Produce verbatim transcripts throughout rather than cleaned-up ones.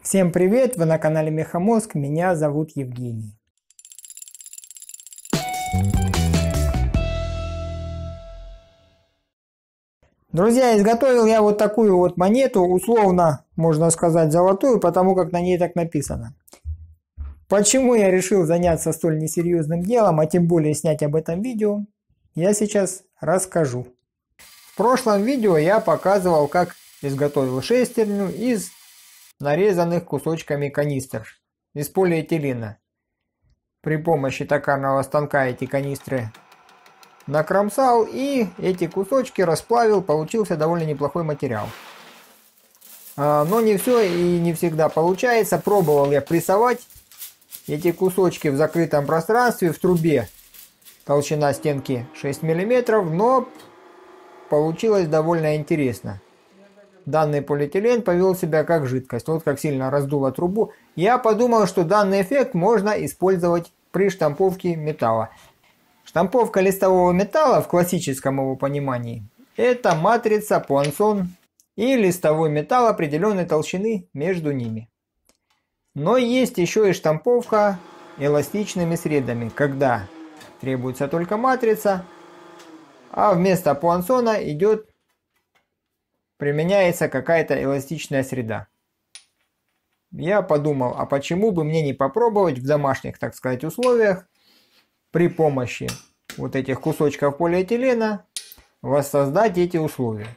Всем привет! Вы на канале Мехамозг, меня зовут Евгений. Друзья, изготовил я вот такую вот монету, условно можно сказать золотую, потому как на ней так написано. Почему я решил заняться столь несерьезным делом, а тем более снять об этом видео, я сейчас расскажу. В прошлом видео я показывал, как изготовил шестерню из нарезанных кусочками канистр из полиэтилена. При помощи токарного станка эти канистры накромсал и эти кусочки расплавил, получился довольно неплохой материал. Но не все и не всегда получается. Пробовал я прессовать эти кусочки в закрытом пространстве в трубе. Толщина стенки шесть миллиметров, но получилось довольно интересно. Данный полиэтилен повел себя как жидкость. Вот как сильно раздуло трубу. Я подумал, что данный эффект можно использовать при штамповке металла. Штамповка листового металла в классическом его понимании — это матрица, пуансон и листовой металл определенной толщины между ними. Но есть еще и штамповка эластичными средами, когда требуется только матрица, а вместо пуансона идет применяется какая-то эластичная среда. Я подумал, а почему бы мне не попробовать в домашних, так сказать, условиях при помощи вот этих кусочков полиэтилена воссоздать эти условия.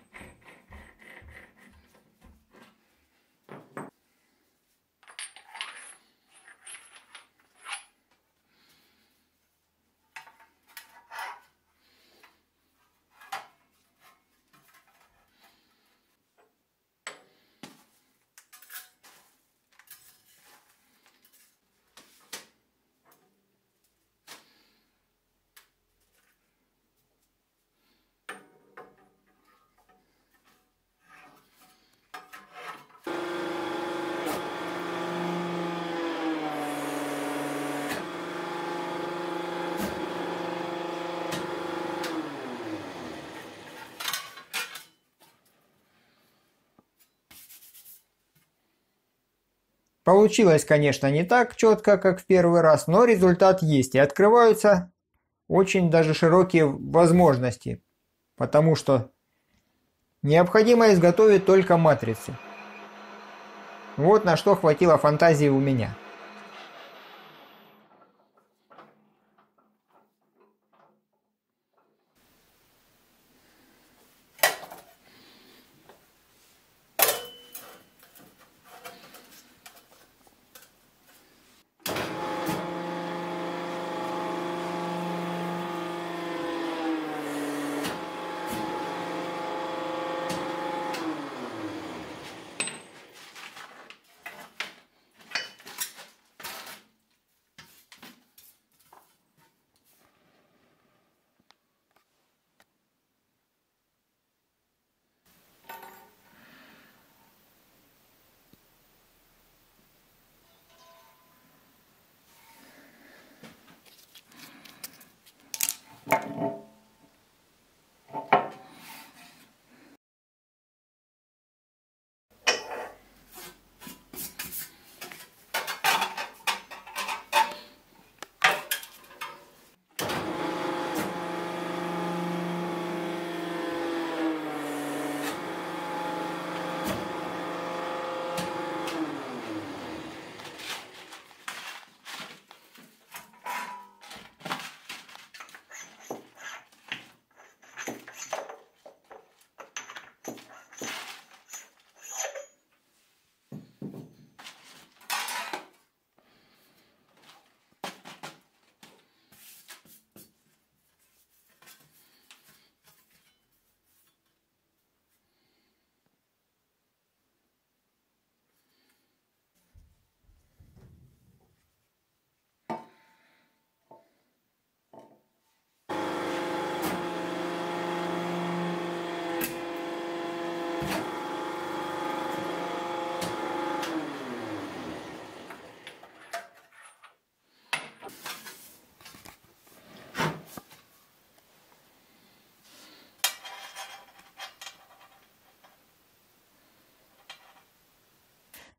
Получилось, конечно, не так четко, как в первый раз, но результат есть. И открываются очень даже широкие возможности, потому что необходимо изготовить только матрицы. Вот на что хватило фантазии у меня.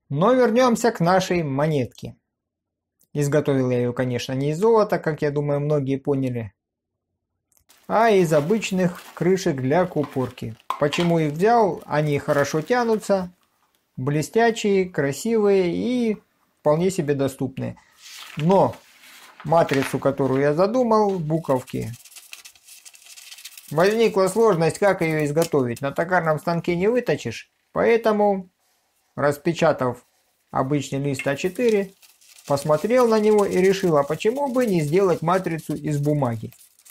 Но вернемся к нашей монетке. Изготовил я ее, конечно, не из золота, как я думаю, многие поняли, а из обычных крышек для купорки. Почему их взял? Они хорошо тянутся, блестячие, красивые и вполне себе доступные. Но матрицу, которую я задумал, буковки, возникла сложность, как ее изготовить. На токарном станке не выточишь, поэтому, распечатав обычный лист а четыре, посмотрел на него и решил, а почему бы не сделать матрицу из бумаги.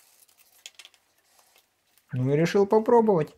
Ну и решил попробовать.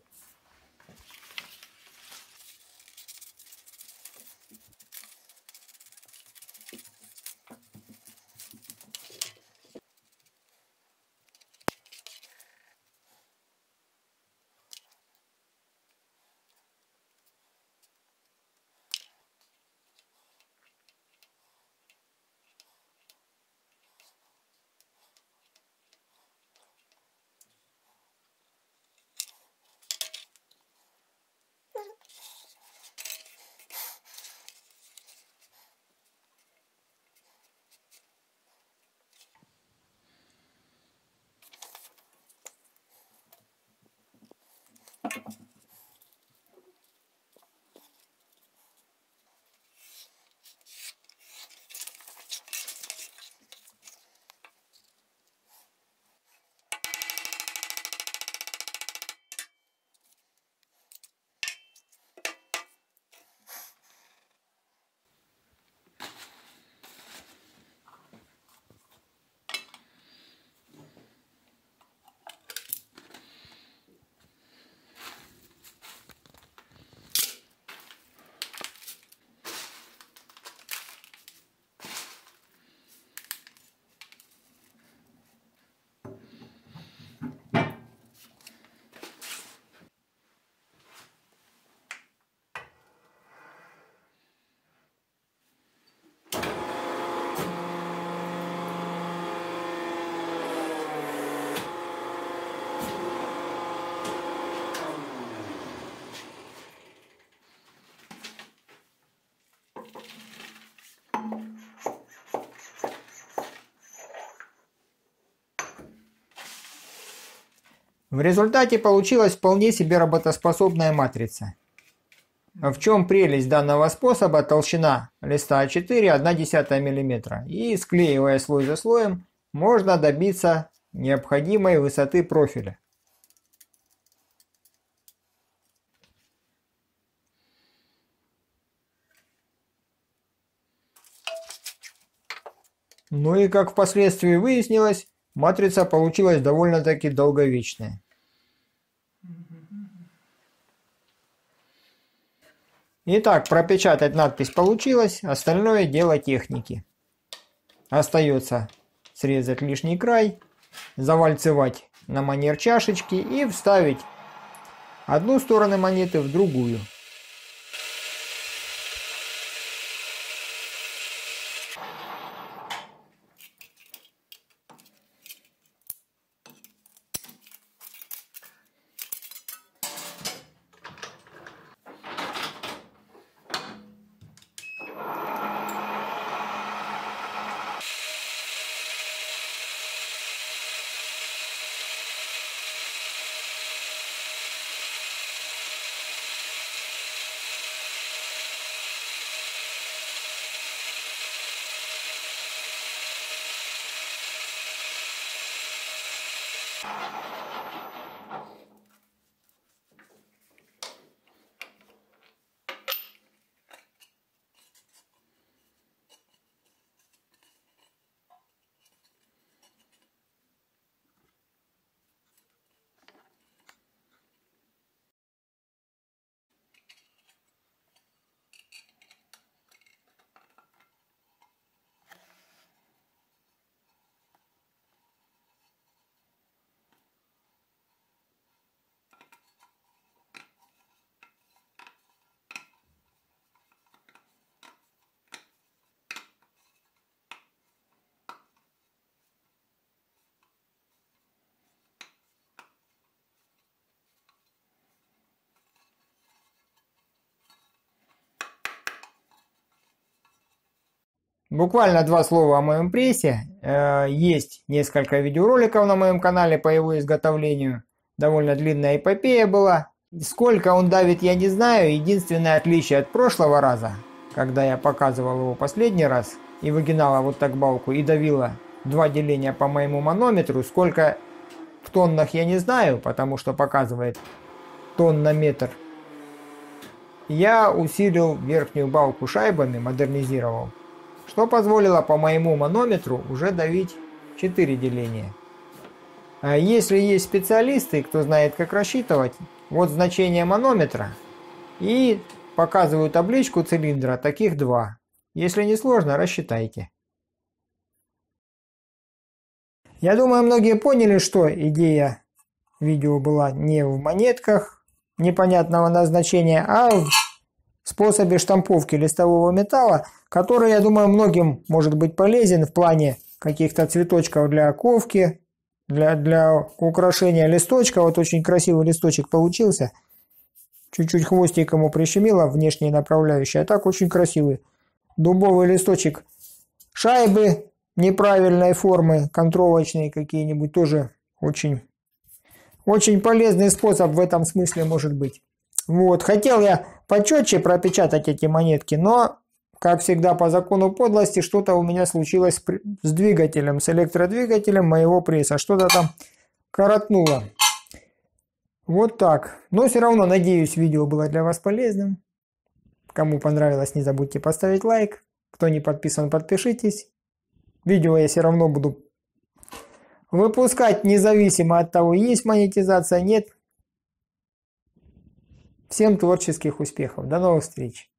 В результате получилась вполне себе работоспособная матрица. В чем прелесть данного способа? Толщина листа а четыре одна десятая миллиметра. И склеивая слой за слоем, можно добиться необходимой высоты профиля. Ну и как впоследствии выяснилось, матрица получилась довольно-таки долговечная. Итак, пропечатать надпись получилось, остальное дело техники. Остается срезать лишний край, завальцевать на манер чашечки и вставить одну сторону монеты в другую. Буквально два слова о моем прессе. Есть несколько видеороликов на моем канале по его изготовлению. Довольно длинная эпопея была. Сколько он давит, я не знаю. Единственное отличие от прошлого раза, когда я показывал его последний раз и выгинала вот так балку и давила два деления по моему манометру. Сколько в тоннах я не знаю, потому что показывает тонн на метр. Я усилил верхнюю балку шайбами, модернизировал, что позволило по моему манометру уже давить четыре деления. А если есть специалисты, кто знает, как рассчитывать, вот значение манометра и показываю табличку цилиндра, таких два. Если не сложно, рассчитайте. Я думаю, многие поняли, что идея видео была не в монетках непонятного назначения, а в способе штамповки листового металла, который, я думаю, многим может быть полезен в плане каких-то цветочков для ковки, для, для украшения листочка. Вот очень красивый листочек получился. Чуть-чуть хвостик ему прищемило, внешние направляющие, а так очень красивый. Дубовый листочек. Шайбы неправильной формы, контровочные какие-нибудь, тоже очень, очень полезный способ в этом смысле может быть. Вот, хотел я почетче пропечатать эти монетки, но, как всегда по закону подлости, что-то у меня случилось с двигателем, с электродвигателем моего пресса. Что-то там коротнуло. Вот так. Но все равно, надеюсь, видео было для вас полезным. Кому понравилось, не забудьте поставить лайк. Кто не подписан, подпишитесь. Видео я все равно буду выпускать независимо от того, есть монетизация, нет. Всем творческих успехов. До новых встреч.